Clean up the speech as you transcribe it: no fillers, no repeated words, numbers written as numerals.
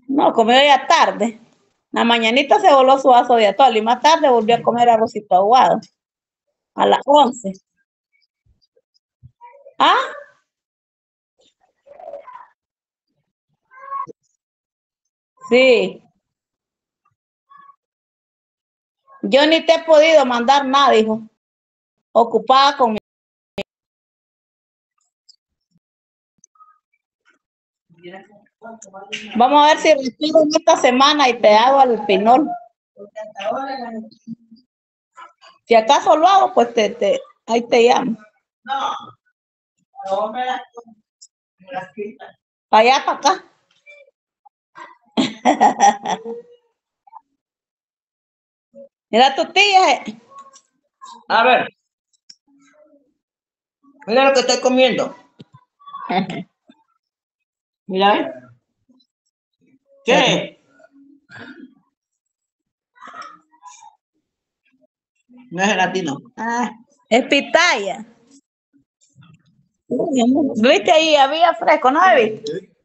No, comió ya tarde. La mañanita se voló su vaso de atole y más tarde volvió a comer arrocito aguado. A las 11. ¿Ah? Sí. Yo ni te he podido mandar nada, dijo. Ocupada con mi... Vamos a ver si respiro en esta semana y te hago el pinol. Si acaso lo hago, pues ahí te llamo. No, no me las quita. Para allá, para acá. Mira tu tía. A ver. Mira lo que estoy comiendo. Mira. ¿Qué? No es gelatino. Ah, es pitaya. ¿Viste ahí? Había fresco, ¿no viste?